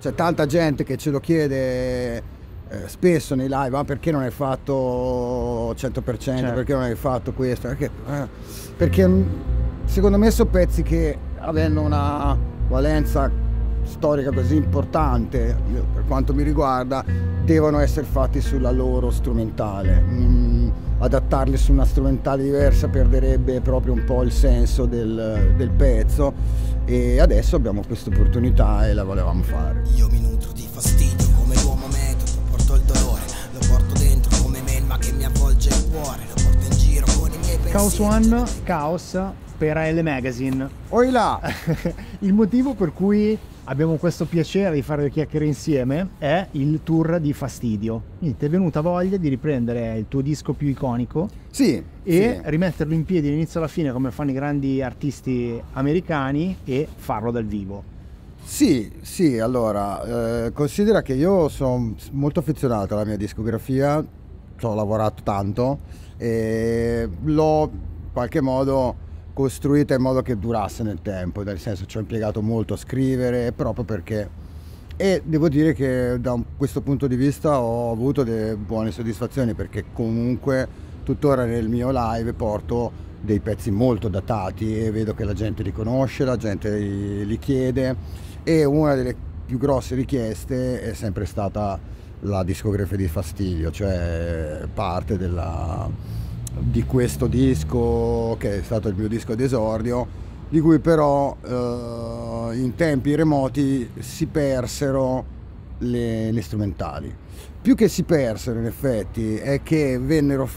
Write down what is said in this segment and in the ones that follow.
C'è tanta gente che ce lo chiede spesso nei live, ma perché non hai fatto 100%, Certo. perché non hai fatto questo? Perché secondo me sono pezzi che, avendo una valenza storica così importante, per quanto mi riguarda, devono essere fatti sulla loro strumentale. Adattarli su una strumentale diversa perderebbe proprio un po' il senso del pezzo, e adesso abbiamo questa opportunità e la volevamo fare. Io mi nutro di fastidio come l'uomo metodo, porto il dolore, lo porto dentro come melma che mi avvolge il cuore, lo porto in giro con i miei pensieri. Chaos One, Chaos per AL Magazine. Oi là! Il motivo per cui abbiamo questo piacere di fare le chiacchiere insieme è il tour di Fastidio. Quindi ti è venuta voglia di riprendere il tuo disco più iconico Sì, e sì. rimetterlo in piedi dall'inizio alla fine come fanno i grandi artisti americani e farlo dal vivo. Sì, sì, allora, considera che io sono molto affezionato alla mia discografia, ci ho lavorato tanto e l'ho in qualche modo costruita in modo che durasse nel tempo, nel senso ci ho impiegato molto a scrivere proprio perché, e devo dire che da questo punto di vista ho avuto delle buone soddisfazioni, perché comunque tuttora nel mio live porto dei pezzi molto datati e vedo che la gente li conosce, la gente li chiede, e una delle più grosse richieste è sempre stata la discografia di Fastidio, cioè parte di questo disco che è stato il mio disco d'esordio, di cui però in tempi remoti si persero le strumentali. Più che si persero, in effetti, è che vennero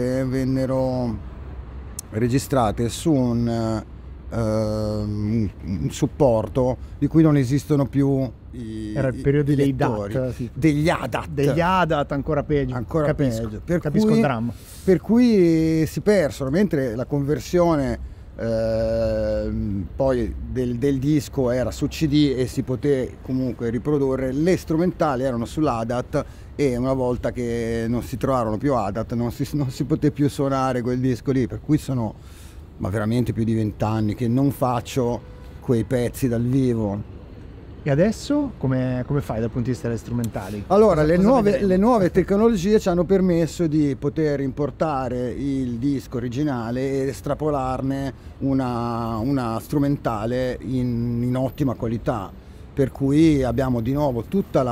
registrate su un supporto di cui non esistono più Era il periodo i dei lettori. DAT, sì. Degli ADAT. Degli ADAT ancora peggio. Ancora Capisco. peggio. Per Capisco cui, il dramma. per cui si persero, mentre la conversione poi del disco era su CD e si poté comunque riprodurre, le strumentali erano sull'ADAT, e una volta che non si trovarono più ADAT non si poté più suonare quel disco lì, per cui sono veramente più di 20 anni che non faccio quei pezzi dal vivo. E adesso come fai dal punto di vista delle strumentali? Allora, Cosa le nuove tecnologie ci hanno permesso di poter importare il disco originale e estrapolarne una strumentale in ottima qualità, per cui abbiamo di nuovo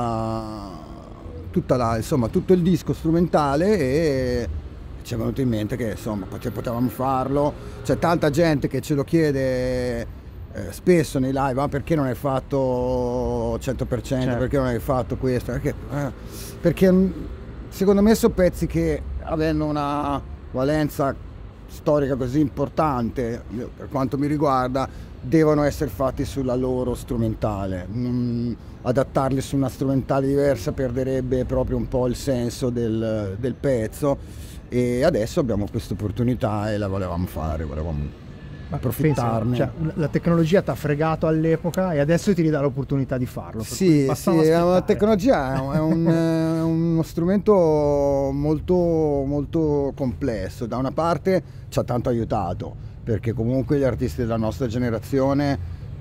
insomma, tutto il disco strumentale, e ci è venuto in mente che insomma potevamo farlo. C'è tanta gente che ce lo chiede spesso nei live, ma perché non hai fatto 100%, Certo. perché non hai fatto questo? Perché secondo me sono pezzi che, avendo una valenza storica così importante, per quanto mi riguarda, devono essere fatti sulla loro strumentale. Adattarli su una strumentale diversa perderebbe proprio un po' il senso del pezzo, e adesso abbiamo questa opportunità e la volevamo fare, volevamo approfittarne. Pensa, cioè, la tecnologia ti ha fregato all'epoca e adesso ti ridà l'opportunità di farlo. Sì, sì, la tecnologia è uno strumento molto, molto complesso. Da una parte ci ha tanto aiutato, perché comunque gli artisti della nostra generazione,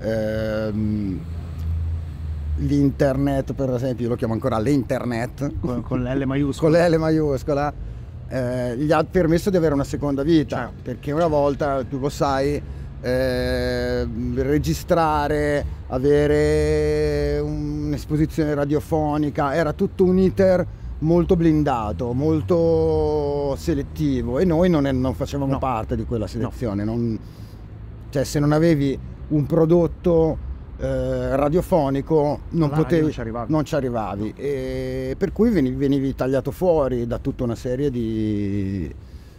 l'internet per esempio, io lo chiamo ancora l'internet, con l'L maiuscola. con l'L maiuscola, gli ha permesso di avere una seconda vita, certo, perché una volta, tu lo sai, registrare, avere un'esposizione radiofonica, era tutto un iter molto blindato, molto selettivo, e noi non facevamo parte di quella selezione. Cioè, se non avevi un prodotto radiofonico non ci arrivavi, e per cui venivi tagliato fuori da tutta una serie di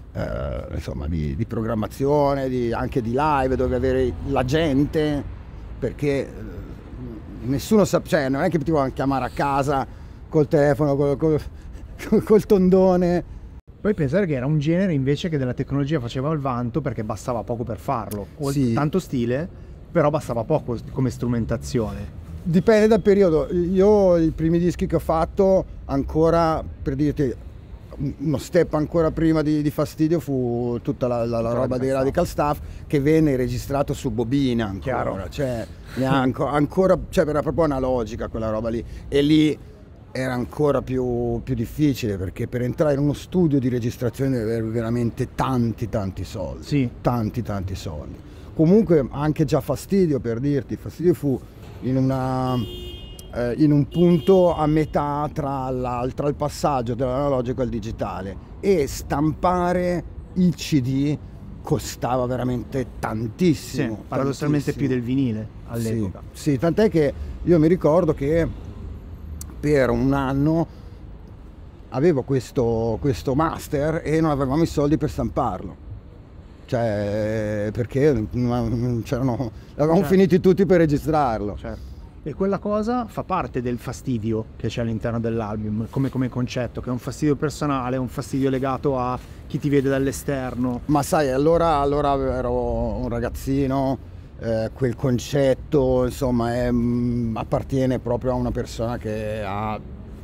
programmazione, anche di live, dove avere la gente, perché nessuno cioè, non è che potevano chiamare a casa col telefono, col tondone. Puoi pensare che era un genere invece che della tecnologia faceva il vanto, perché bastava poco per farlo, Sì. tanto stile, però bastava poco come strumentazione. Dipende dal periodo. Io i primi dischi che ho fatto, ancora, per dirti, uno step ancora prima di Fastidio fu tutta la roba dei Radical Stuff, che venne registrato su bobina ancora. Chiaro. Cioè ancora, cioè era proprio analogica quella roba lì, e lì era ancora più difficile, perché per entrare in uno studio di registrazione devi avere veramente tanti soldi. Sì. Tanti soldi. Comunque anche già Fastidio, per dirti, Fastidio fu in un punto a metà tra il passaggio dall'analogico al digitale, e stampare il CD costava veramente tantissimo. Sì, paradossalmente tantissimo. più del vinile all'epoca. Sì, tant'è che io mi ricordo che per un anno avevo questo master e non avevamo i soldi per stamparlo, cioè perché non c'erano, avevamo finiti tutti per registrarlo. Certo. E quella cosa fa parte del fastidio che c'è all'interno dell'album, come concetto, che è un fastidio personale, un fastidio legato a chi ti vede dall'esterno. Ma sai, allora ero un ragazzino, quel concetto insomma appartiene proprio a una persona che ha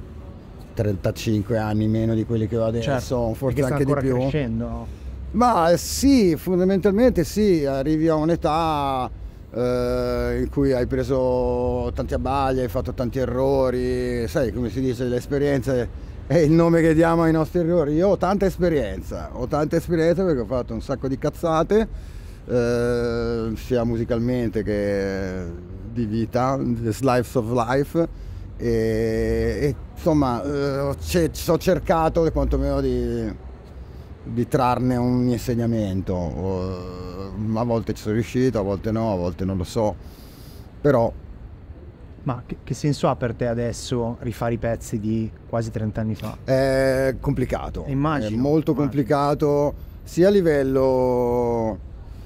35 anni meno di quelli che ho adesso, Certo, forse perché sta anche di ancora più. crescendo, no? Ma sì, fondamentalmente sì, arrivi a un'età in cui hai preso tanti abbagli, hai fatto tanti errori, sai come si dice, l'esperienza è il nome che diamo ai nostri errori. Io ho tanta esperienza perché ho fatto un sacco di cazzate, sia musicalmente che di vita, the slice of life, e insomma ho cercato quantomeno di trarne un insegnamento. A volte ci sono riuscito, a volte no, a volte non lo so, però... Ma che senso ha per te adesso rifare i pezzi di quasi 30 anni fa? È complicato, Immagino, è molto complicato, sia a livello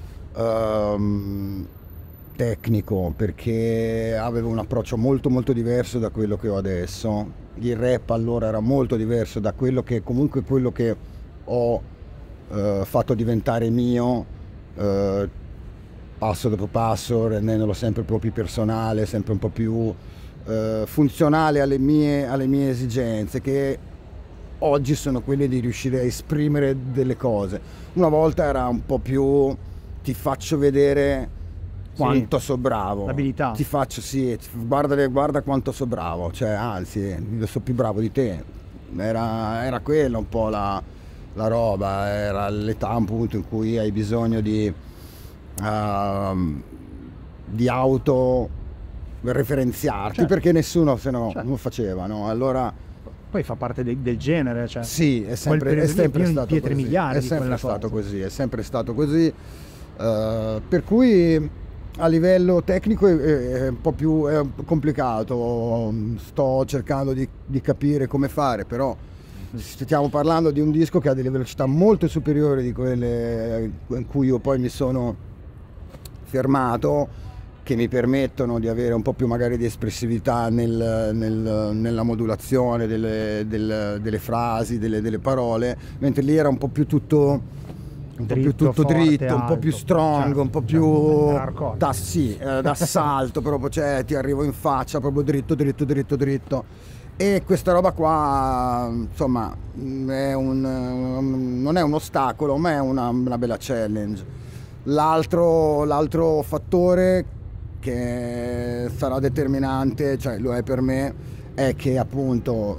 tecnico, perché avevo un approccio molto diverso da quello che ho adesso. Il rap allora era molto diverso da quello che ho fatto diventare mio, passo dopo passo, rendendolo sempre un po' più personale, sempre un po' più funzionale alle mie esigenze, che oggi sono quelle di riuscire a esprimere delle cose. Una volta era un po' più ti faccio vedere quanto so bravo, l'abilità. ti faccio, sì, guarda quanto so bravo, cioè anzi io sono più bravo di te. Era quella un po' la roba, era l'età, un punto in cui hai bisogno di autoreferenziarti, perché nessuno se no non faceva, no? Allora poi fa parte del genere, cioè. sì, è sempre stato pietre così. miliari, È sempre stato così, per cui a livello tecnico è un po' più complicato. Sto cercando di capire come fare, però stiamo parlando di un disco che ha delle velocità molto superiori di quelle in cui io poi mi sono fermato, che mi permettono di avere un po' più magari di espressività nella modulazione delle frasi, delle parole, mentre lì era un po' più tutto dritto, forte, un po' più strong, certo, un po' più hardcore. d'assalto proprio, cioè ti arrivo in faccia proprio dritto. E questa roba qua, insomma, non è un ostacolo, ma è una bella challenge. L'altro fattore che sarà determinante, cioè lo è per me, è che appunto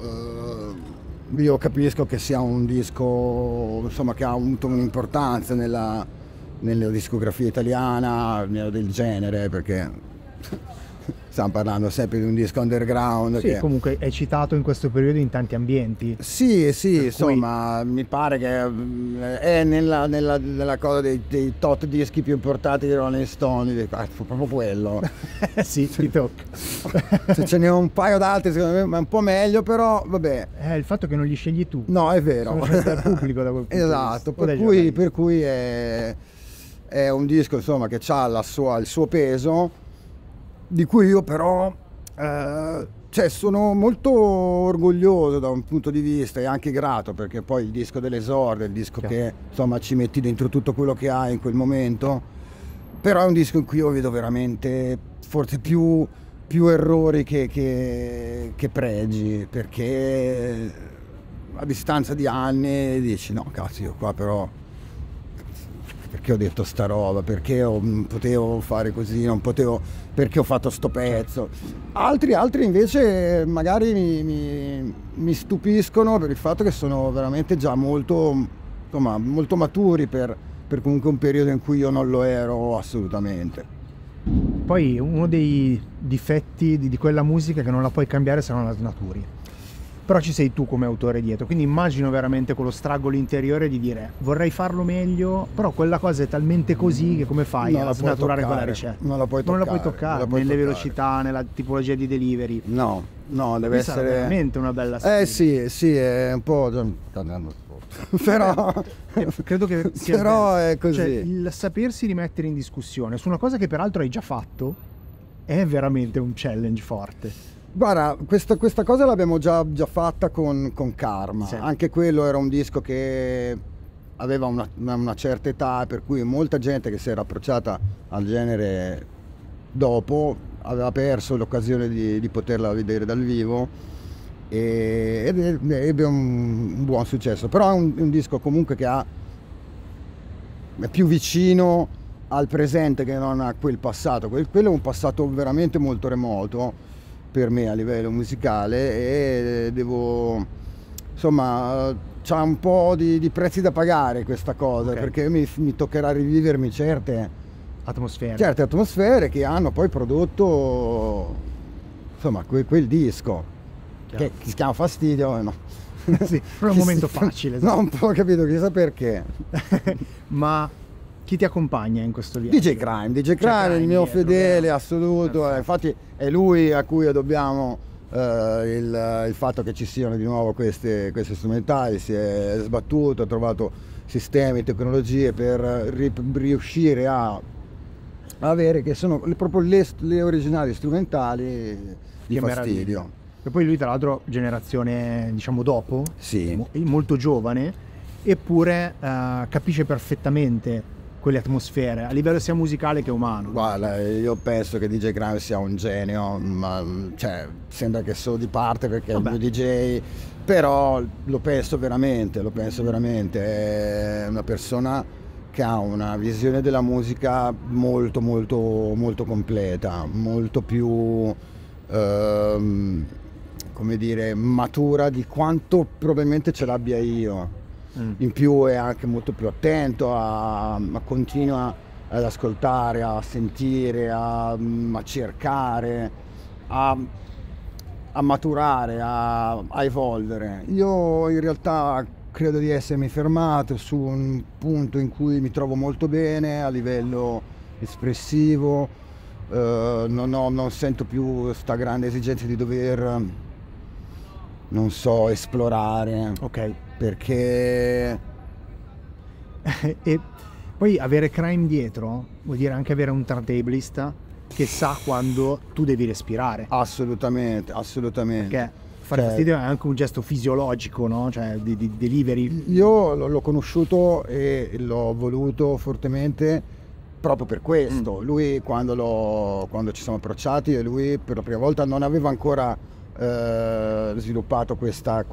io capisco che sia un disco, insomma, che ha avuto un'importanza nella discografia italiana, del genere, perché stiamo parlando sempre di un disco underground. Sì, comunque è citato in questo periodo in tanti ambienti. Sì, insomma, mi pare che è nella cosa dei tot dischi più importanti di Rolling Stone, proprio quello. Sì, ti tocca. Se ce n'è un paio d'altri, secondo me è un po' meglio, però vabbè. Il fatto che non li scegli tu. No, è vero. Sono scelti dal pubblico da quel punto esatto, di vista. per cui è un disco, insomma, che ha il suo peso, di cui io però sono molto orgoglioso da un punto di vista, e anche grato, perché poi il disco dell'esordio, il disco che insomma ci metti dentro tutto quello che hai in quel momento, però è un disco in cui io vedo veramente forse più errori che pregi, perché a distanza di anni dici no cazzo, io qua però perché ho detto sta roba, perché non potevo fare così, non potevo, perché ho fatto sto pezzo. Altri invece magari mi stupiscono per il fatto che sono veramente già molto, insomma, molto maturi per comunque un periodo in cui io non lo ero assolutamente. Poi uno dei difetti di quella musica è che non la puoi cambiare se non la snaturi. Però ci sei tu come autore dietro, quindi immagino veramente quello struggle interiore di dire vorrei farlo meglio, però quella cosa è talmente così che come fai a snaturare quella ricetta? Non la puoi toccare nelle velocità, nella tipologia di delivery. No, deve questa essere veramente una bella storia. sì, è un po' però credo che sia però bello. è così. Cioè, il sapersi rimettere in discussione su una cosa che peraltro hai già fatto è veramente un challenge forte. Guarda, questa cosa l'abbiamo già fatta con Karma. Sì. Anche quello era un disco che aveva una certa età, per cui molta gente che si era approcciata al genere dopo aveva perso l'occasione di poterla vedere dal vivo ed ebbe un buon successo. Però è un disco comunque che è più vicino al presente che non a quel passato. Quello è un passato veramente molto remoto per me a livello musicale e insomma c'ha un po' di prezzi da pagare questa cosa, okay, perché mi toccherà rivivermi certe atmosfere che hanno poi prodotto insomma quel disco che si chiama Fastidio, no? Sì, non è un momento facile. No, un po' capito, chissà perché. Ma chi ti accompagna in questo viaggio? DJ Crime, il mio fedele assoluto, infatti è lui a cui dobbiamo il fatto che ci siano di nuovo queste strumentali. Si è sbattuto, ha trovato sistemi, tecnologie per riuscire a avere che sono proprio le originali strumentali di Fastidio. E poi lui tra l'altro generazione diciamo dopo, sì, molto giovane, eppure capisce perfettamente quelle atmosfere a livello sia musicale che umano. Guarda, io penso che DJ Crime sia un genio, ma cioè sembra che sono di parte perché è il mio DJ, però lo penso veramente, è una persona che ha una visione della musica molto molto molto completa, molto più come dire matura di quanto probabilmente ce l'abbia io. In più è anche molto più attento, continua ad ascoltare, a sentire, a cercare, a maturare, a evolvere. Io in realtà credo di essermi fermato su un punto in cui mi trovo molto bene a livello espressivo, non sento più sta grande esigenza di dover, non so, esplorare. Ok. Perché e poi avere Crime dietro vuol dire anche avere un turntablista che sa quando tu devi respirare. Assolutamente. Perché fare Fastidio è anche un gesto fisiologico, no? Cioè di delivery. Io l'ho conosciuto e l'ho voluto fortemente proprio per questo. Lui quando ci siamo approcciati, e lui per la prima volta non aveva ancora sviluppato questa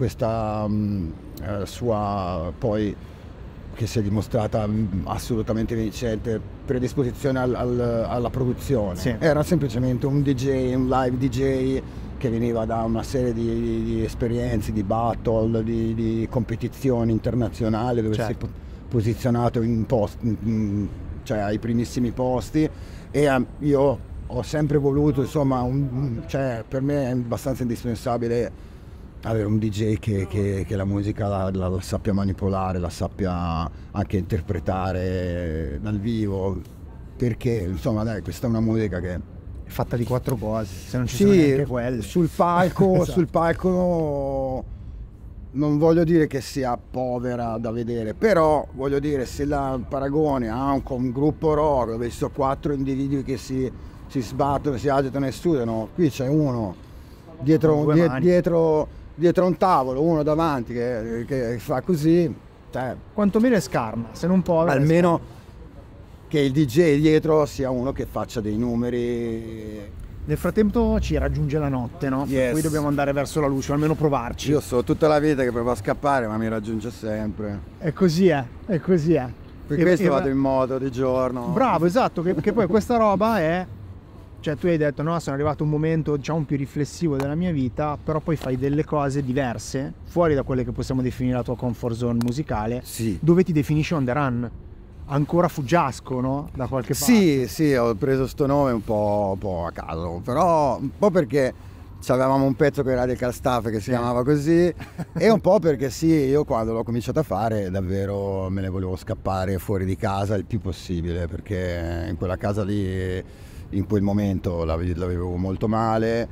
sua, poi che si è dimostrata assolutamente vincente, predisposizione alla produzione. Sì. Era semplicemente un DJ, un live DJ che veniva da una serie di esperienze, di battle, di competizioni internazionali dove si è posizionato cioè ai primissimi posti, e io ho sempre voluto, insomma, cioè, per me è abbastanza indispensabile avere un DJ che la musica la sappia manipolare, la sappia anche interpretare dal vivo, perché insomma dai, questa è una musica che è fatta di 4 cose, se non ci sono neanche quelle. Sul palco, esatto. Sul palco non voglio dire che sia povera da vedere, però voglio dire, se la paragoni a un gruppo rock dove ci sono 4 individui che si sbattono, si agitano e studiano, qui c'è uno dietro un tavolo, uno davanti che fa così, cioè, quantomeno è scarna, se non povera. Almeno che il DJ dietro sia uno che faccia dei numeri Nel frattempo ci raggiunge la notte, no? Yes. Poi dobbiamo andare verso la luce, o almeno provarci. Io so tutta la vita che provo a scappare, ma mi raggiunge sempre. È così, è così. Per questo vado in moto di giorno. Bravo, esatto, che poi questa roba è... Cioè tu hai detto, no, sono arrivato a un momento, diciamo, più riflessivo della mia vita, però poi fai delle cose diverse, fuori da quelle che possiamo definire la tua comfort zone musicale, Sì. dove ti definisci on the run. Ancora fuggiasco, no? Da qualche parte. Sì, sì, ho preso sto nome un po' a caso, però un po' perché avevamo un pezzo con i Radical Staff che si chiamava così e un po' perché sì, io quando l'ho cominciato a fare davvero me ne volevo scappare fuori di casa il più possibile, perché in quella casa lì in quel momento l'avevo molto male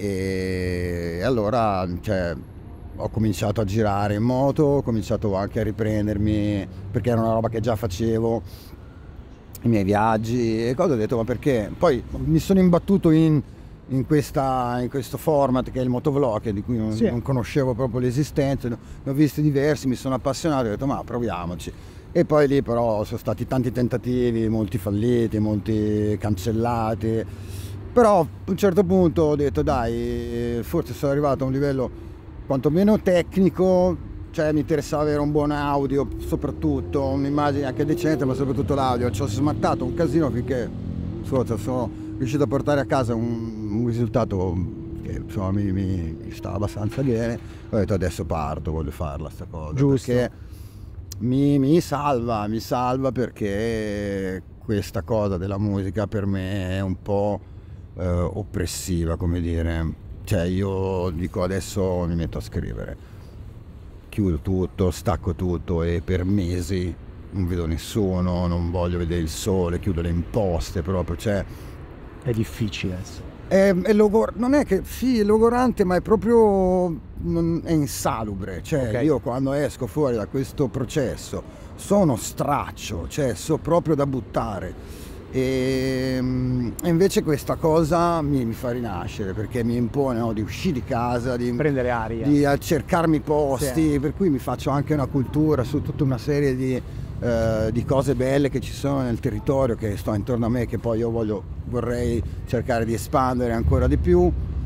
e allora cioè, ho cominciato a girare in moto, ho cominciato anche a riprendermi perché era una roba che già facevo, i miei viaggi e cosa ho detto ma perché? Poi mi sono imbattuto in questo format che è il motovlog di cui non conoscevo proprio l'esistenza, ne ho visti diversi, mi sono appassionato e ho detto ma proviamoci. E poi lì però sono stati tanti tentativi, molti falliti, molti cancellati, però a un certo punto ho detto dai, forse sono arrivato a un livello quantomeno tecnico, cioè mi interessava avere un buon audio soprattutto, un'immagine anche decente, ma soprattutto l'audio. Ci ho smattato un casino finché sono riuscito a portare a casa un risultato che insomma mi stava abbastanza bene. Ho detto adesso parto, voglio farla sta cosa. Giusto. Perché mi salva perché questa cosa della musica per me è un po' oppressiva, come dire. Cioè io dico adesso mi metto a scrivere, chiudo tutto, stacco tutto e per mesi non vedo nessuno, non voglio vedere il sole, chiudo le imposte proprio, cioè... È difficile adesso. Non è che sì, è logorante, ma è proprio è insalubre. Cioè, Okay. io quando esco fuori da questo processo sono straccio, cioè so proprio da buttare. E invece questa cosa mi fa rinascere perché mi impone di uscire di casa, di Prendere aria. di cercarmi posti, Sì. per cui mi faccio anche una cultura su tutta una serie di cose belle che ci sono nel territorio che sto intorno a me, che poi io vorrei cercare di espandere ancora di più.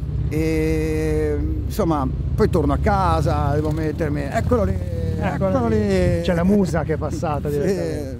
E insomma poi torno a casa, devo mettermi, eccolo lì. C'è la musa che è passata Sì. direttamente.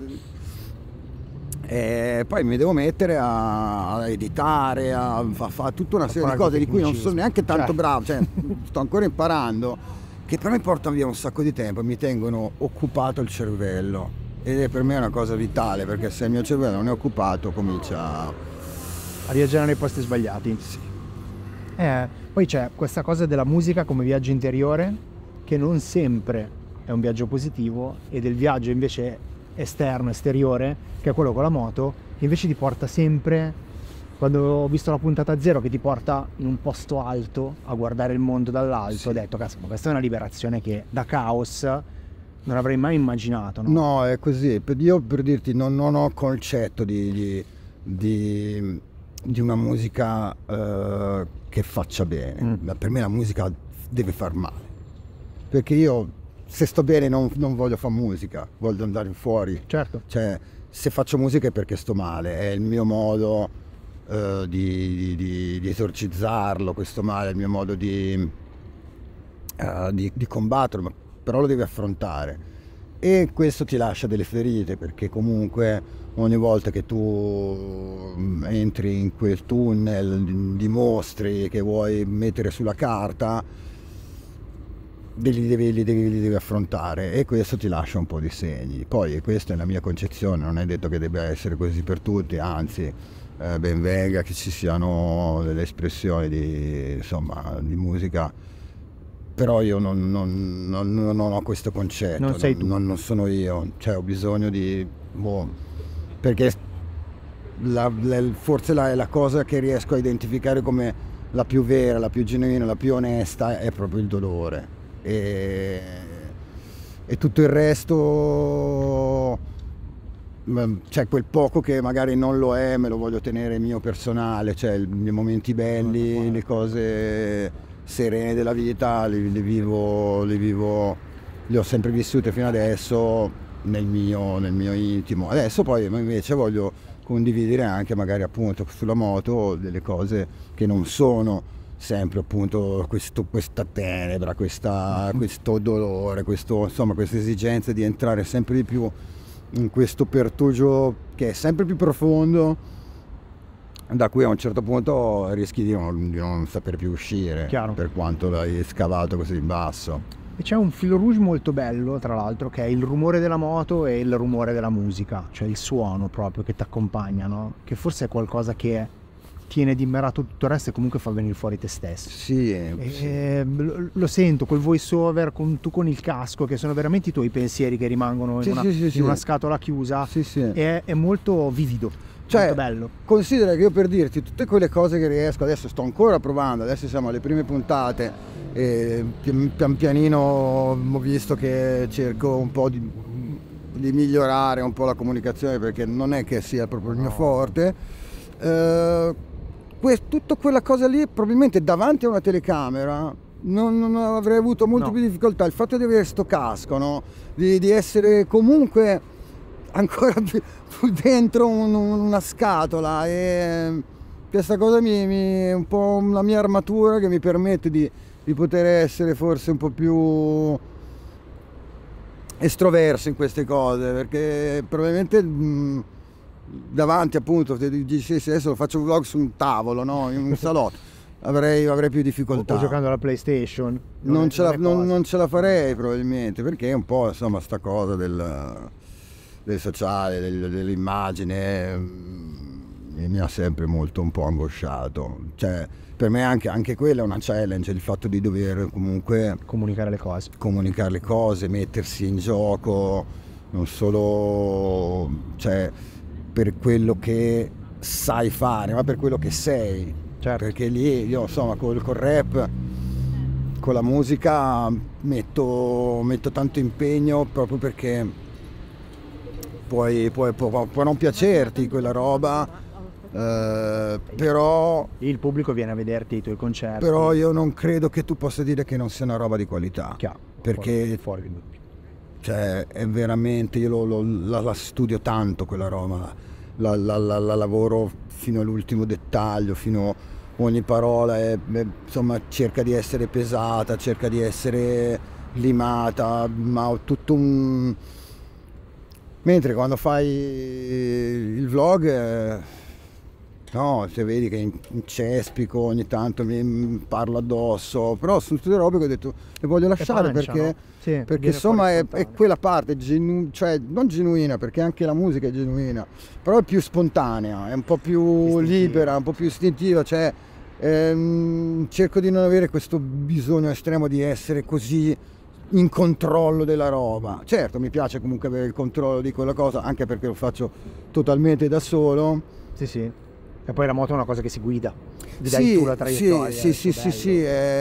E poi mi devo mettere a editare, a fare tutta una serie di qualche cose di cui non tecnicismo. sono neanche tanto Certo. bravo, cioè sto ancora imparando, che però mi portano via un sacco di tempo e mi tengono occupato il cervello. Ed è per me una cosa vitale, perché se il mio cervello non è occupato comincia A viaggiare nei posti sbagliati. Sì. Poi c'è questa cosa della musica come viaggio interiore, che non sempre è un viaggio positivo, e del viaggio invece esterno, esteriore, che è quello con la moto, che invece ti porta sempre, quando ho visto la puntata zero, che ti porta in un posto alto a guardare il mondo dall'alto, Sì. ho detto, caspita, questa è una liberazione che da caos non avrei mai immaginato, no? No, è così. Io per dirti non ho concetto di una musica che faccia bene. Per me la musica deve far male. Perché io se sto bene non voglio fare musica, voglio andare fuori. Certo. Cioè, se faccio musica è perché sto male, è il mio modo di esorcizzarlo, questo male, è il mio modo di combatterlo, però lo devi affrontare. E questo ti lascia delle ferite, perché comunque ogni volta che tu entri in quel tunnel di mostri che vuoi mettere sulla carta, li devi affrontare, e questo ti lascia un po' di segni. Poi questa è la mia concezione, non è detto che debba essere così per tutti, anzi ben venga che ci siano delle espressioni di musica, però io non ho questo concetto, Non sei tu. non sono io, cioè ho bisogno di perché forse la cosa che riesco a identificare come la più vera, la più genuina, la più onesta è proprio il dolore, e tutto il resto, cioè quel poco che magari non lo è me lo voglio tenere mio personale, cioè i miei momenti belli, le cose serene della vita li ho sempre vissute fino adesso nel mio intimo. Adesso poi invece voglio condividere anche magari appunto sulla moto delle cose che non sono sempre appunto questa tenebra, questo dolore, insomma questa esigenza di entrare sempre di più in questo pertugio che è sempre più profondo, da cui a un certo punto rischi di non saper più uscire. Chiaro. Per quanto l'hai scavato così in basso. E c'è un fil rouge molto bello, tra l'altro, che è il rumore della moto e il rumore della musica, cioè il suono proprio che ti accompagna, no? Che forse è qualcosa che tiene dimmerato tutto il resto e comunque fa venire fuori te stesso. Sì, Lo sento col voice over, tu con il casco, che sono veramente i tuoi pensieri che rimangono in una scatola chiusa. È molto vivido, cioè, molto bello. Considera che io, per dirti tutte quelle cose che riesco, adesso sto ancora provando, adesso siamo alle prime puntate e pian pianino ho visto che cerco un po' di migliorare un po' la comunicazione, perché non è che sia proprio il mio forte. Tutta quella cosa lì probabilmente davanti a una telecamera non avrei avuto molto più difficoltà. Il fatto di avere sto casco, no? di essere comunque ancora più dentro una scatola, e questa cosa è un po' la mia armatura che mi permette di poter essere forse un po' più estroverso in queste cose, perché probabilmente davanti appunto dici adesso faccio un vlog su un tavolo, no? In un salotto avrei più difficoltà. O giocando alla PlayStation non ce la farei probabilmente, perché è un po' insomma sta cosa del sociale, dell'immagine, mi ha sempre molto un po' angosciato. Cioè, per me anche quella è una challenge, il fatto di dover comunque comunicare le cose, mettersi in gioco, non solo cioè per quello che sai fare, ma per quello che sei. Certo. Perché lì io insomma col rap, con la musica metto tanto impegno, proprio perché può non piacerti quella roba, però il pubblico viene a vederti i tuoi concerti. Però io non credo che tu possa dire che non sia una roba di qualità. Chiaro, perché fuori di dubbio. Cioè è veramente, io la studio tanto quella roba, la lavoro fino all'ultimo dettaglio, fino ogni parola insomma cerca di essere pesata, cerca di essere limata, ma ho tutto un... Mentre quando fai il vlog no, se vedi che incespico ogni tanto, mi parlo addosso, però sono tutte robe che ho detto le voglio lasciare, pancia, perché, no? Sì, perché insomma è quella parte cioè non genuina, perché anche la musica è genuina, però è più spontanea, è un po' più libera, un po' più istintiva, cioè cerco di non avere questo bisogno estremo di essere così in controllo della roba. Certo, mi piace comunque avere il controllo di quella cosa, anche perché lo faccio totalmente da solo. Sì. E poi la moto è una cosa che si guida, dai tu la traiettoria. Sì,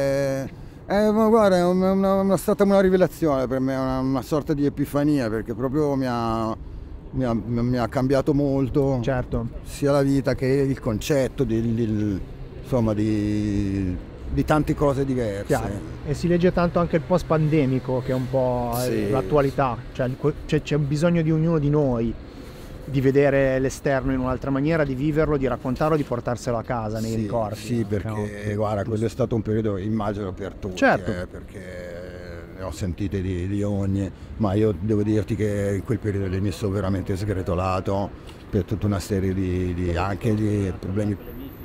guarda, è stata una rivelazione per me, una sorta di epifania, perché proprio mi ha cambiato molto. Certo. Sia la vita che il concetto insomma di tante cose diverse. Chiaro. E si legge tanto anche il post pandemico, che è un po' l'attualità, cioè c'è bisogno di ognuno di noi di vedere l'esterno in un'altra maniera, di viverlo, di raccontarlo, di portarselo a casa nei ricordi. Sì, perché guarda, quello è stato un periodo, immagino, per tutti, certo. Perché ne ho sentite di ogni, ma io devo dirti che in quel periodo lì mi sono veramente sgretolato per tutta una serie anche di problemi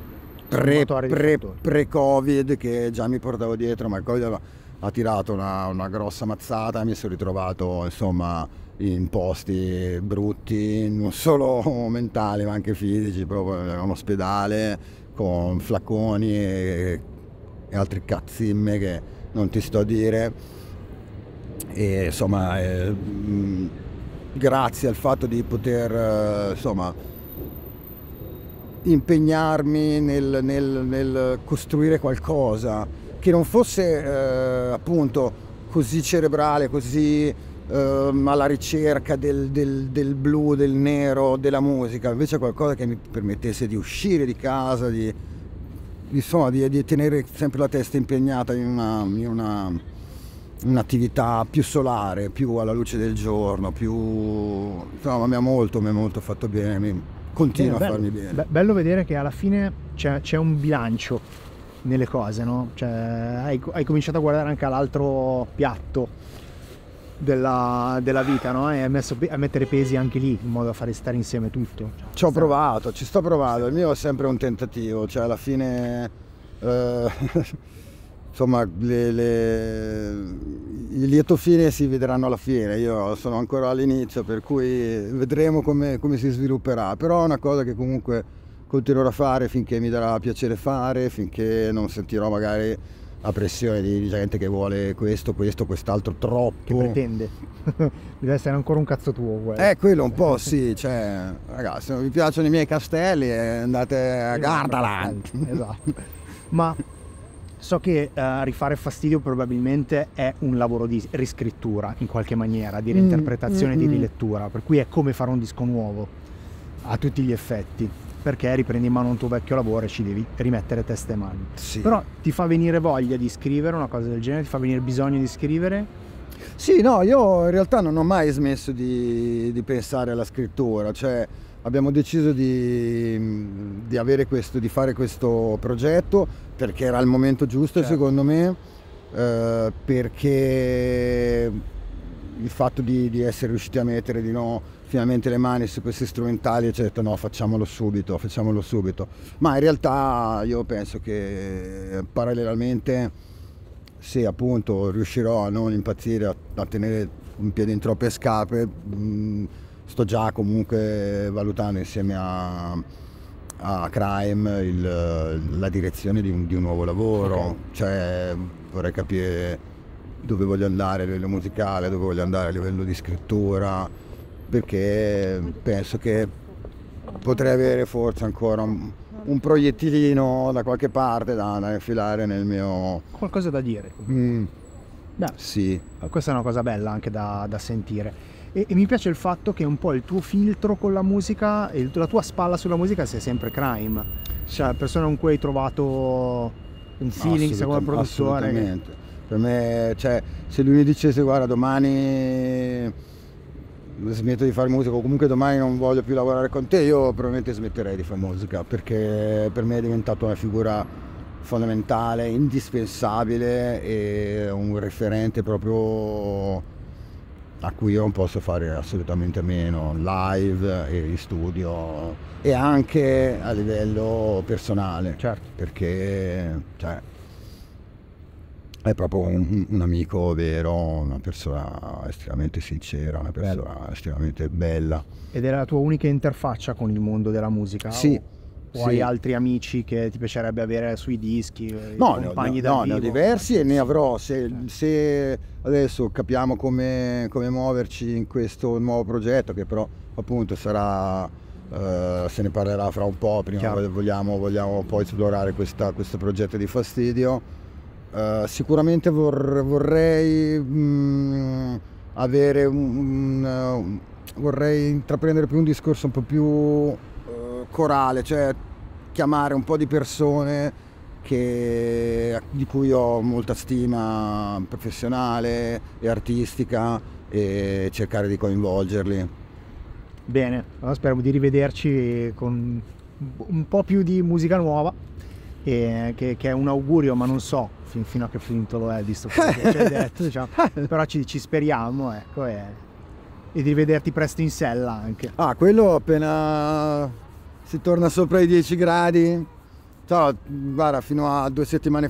pre-Covid che già mi portavo dietro, ma il Covid ha tirato una grossa mazzata e mi sono ritrovato insomma in posti brutti, non solo mentali ma anche fisici, proprio in un ospedale con flacconi e altri cazzimme che non ti sto a dire. E insomma grazie al fatto di poter insomma impegnarmi nel costruire qualcosa che non fosse appunto così cerebrale, così alla ricerca del blu, del nero, della musica, invece qualcosa che mi permettesse di uscire di casa, di tenere sempre la testa impegnata in un'attività più solare, più alla luce del giorno, insomma mi ha molto fatto bene, continua a bello. farmi bene. Bello vedere che alla fine c'è un bilancio nelle cose, no? Cioè, hai cominciato a guardare anche all'altro piatto della vita, no? E hai a mettere pesi anche lì, in modo da fare stare insieme tutto. Ci ho provato, ci sto provando, il mio è sempre un tentativo, cioè alla fine insomma i lieto fine si vedranno alla fine, io sono ancora all'inizio, per cui vedremo come si svilupperà, però è una cosa che comunque continuerò a fare finché mi darà piacere fare, finché non sentirò magari la pressione di gente che vuole questo, quest'altro troppo. Che pretende. Deve essere ancora un cazzo tuo, quello. Quello un po' sì, cioè, ragazzi, se non vi piacciono i miei castelli andate a Gardaland. Esatto. Ma so che rifare Fastidio probabilmente è un lavoro di riscrittura in qualche maniera, di reinterpretazione, di rilettura, per cui è come fare un disco nuovo a tutti gli effetti, perché riprendi in mano un tuo vecchio lavoro e ci devi rimettere testa e mani. Sì. Però ti fa venire voglia di scrivere una cosa del genere, ti fa venire bisogno di scrivere? Sì, no, io in realtà non ho mai smesso di pensare alla scrittura, cioè abbiamo deciso di avere questo, di fare questo progetto perché era il momento giusto, certo. Secondo me, perché il fatto di essere riusciti a mettere finalmente le mani su questi strumentali, eccetera, no, facciamolo subito, ma in realtà io penso che parallelamente, se appunto riuscirò a non impazzire, a tenere un piede in troppe scarpe, sto già comunque valutando insieme a Crime la direzione di un nuovo lavoro, okay. Cioè vorrei capire dove voglio andare a livello musicale, dove voglio andare a livello di scrittura, perché penso che potrei avere forse ancora un proiettilino da qualche parte da infilare nel mio... Qualcosa da dire. Beh, sì. Questa è una cosa bella anche da sentire. E mi piace il fatto che un po' il tuo filtro con la musica e la tua spalla sulla musica sia sempre Crime, cioè persona con cui hai trovato un feeling come produttore. Assolutamente. Per me, cioè, se lui mi dicesse guarda domani smetto di fare musica o comunque domani non voglio più lavorare con te, io probabilmente smetterei di fare musica, perché per me è diventato una figura fondamentale, indispensabile e un referente proprio a cui io non posso fare assolutamente a meno, live e in studio e anche a livello personale, certo. Perché cioè, è proprio un amico vero, una persona estremamente sincera, una persona estremamente bella. Ed è la tua unica interfaccia con il mondo della musica? Sì. O hai altri amici che ti piacerebbe avere sui dischi? No, ne ho diversi e ne avrò, se adesso capiamo come muoverci in questo nuovo progetto, che però appunto sarà, se ne parlerà fra un po', prima vogliamo poi esplorare questo progetto di Fastidio. Sicuramente vorrei avere vorrei intraprendere più un discorso un po' più corale, cioè chiamare un po' di persone di cui ho molta stima professionale e artistica e cercare di coinvolgerli. Bene, allora speriamo di rivederci con un po' più di musica nuova, che è un augurio, ma non so fino a che punto lo è, visto quello che ci hai detto, diciamo. Però ci speriamo, ecco, e di rivederti presto in sella anche. Quello appena si torna sopra i 10 gradi, guarda, fino a 2 settimane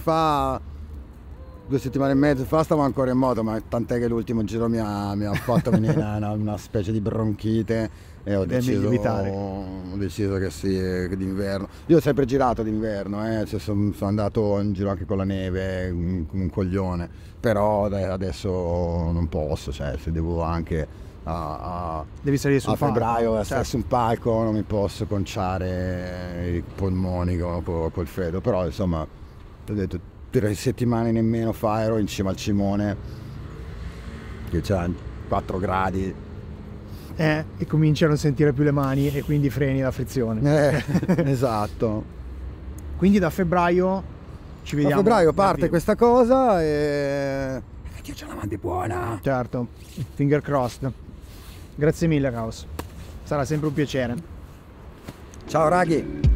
e mezzo fa stavo ancora in moto, ma tant'è che l'ultimo giro mi ha fatto venire una specie di bronchite e ho deciso che sì, che d'inverno. Io ho sempre girato d'inverno, cioè sono andato in giro anche con la neve, come un coglione, però adesso non posso, cioè se devo anche devi salire su a febbraio palco, certo. Su un palco non mi posso conciare i polmoni col freddo, però insomma ho detto 3 settimane nemmeno fa ero in cima al Cimone che c'ha 4 gradi e cominci a non sentire più le mani e quindi freni la frizione. Esatto. Quindi da febbraio ci vediamo. A febbraio parte questa cosa e Dio c'è la mano buona. Certo, finger crossed. Grazie mille Caos, sarà sempre un piacere. Ciao raghi.